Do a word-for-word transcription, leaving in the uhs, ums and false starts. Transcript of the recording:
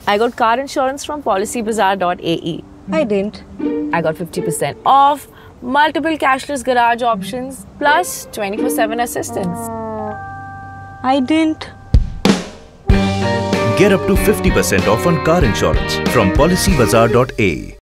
I got car insurance from Policybazaar dot A E. I didn't. I got fifty percent off, multiple cashless garage options, plus twenty-four seven assistance. I didn't. Get up to fifty percent off on car insurance from Policybazaar dot A E.